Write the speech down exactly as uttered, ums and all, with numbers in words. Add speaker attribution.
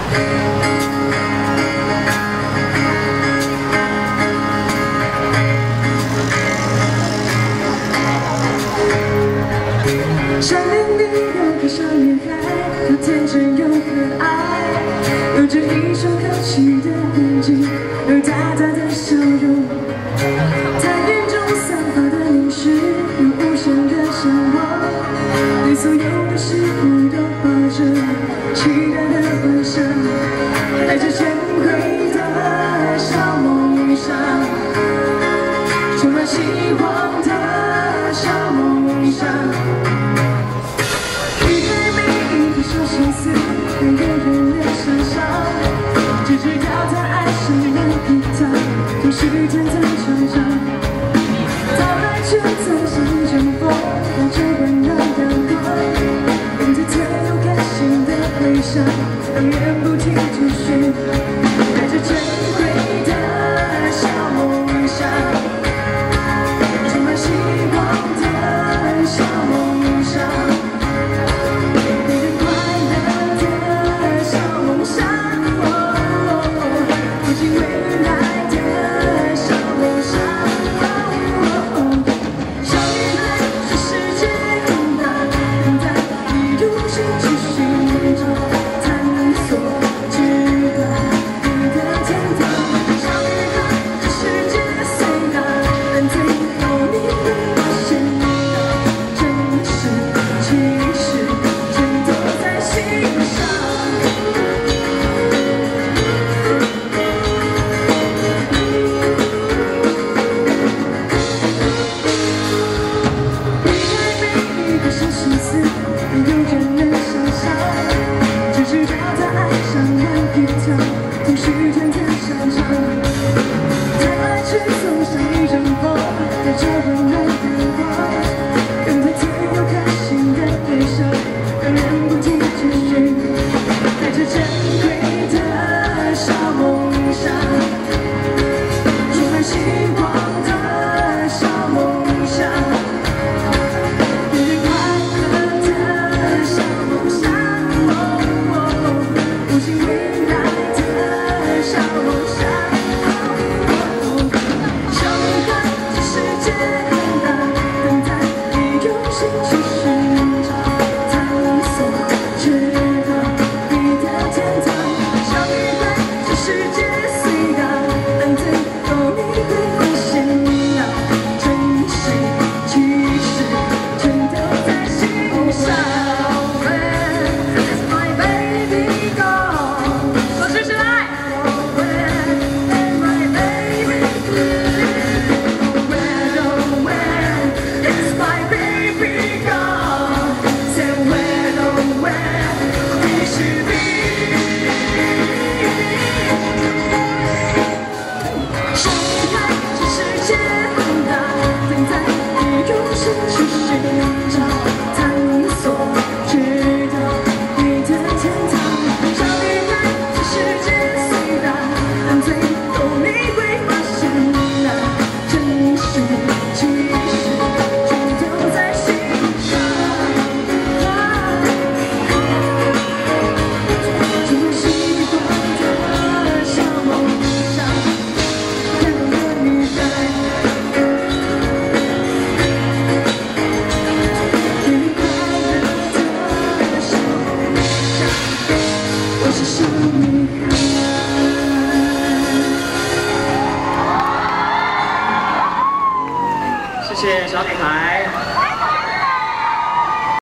Speaker 1: 山林里有个小女孩，她天真又可爱，有着一双可沏的眼睛和大大的笑容。她眼中散发的凝视有无限的向往，对所有的事物都抱着期待的幻想，带着珍贵的小梦想，充满希望的小梦想。 小心思没有人能想象，只知道他爱上了吉他，同时弹在唱唱。到来却曾像一阵风，带着温暖阳光，跟着他有开心的回响，让人不停追寻，带着珍贵的小梦想，充满希望的小梦想。 同时弹在唱唱，太爱却总像一阵风，带着温暖的光，跟着自由开心的微笑，让人不停追寻，带着珍贵的小梦想，充满希望的小梦想，面对快乐的小梦想，无尽未来。 小梦想，小女孩，这世界很大，等待你用心去寻找、探索，直到你的天堂。小女孩，这世界虽大，但最后你会发现那真实其实全都在心上。That's my baby girl， 说出来。
Speaker 2: 谢谢小女孩。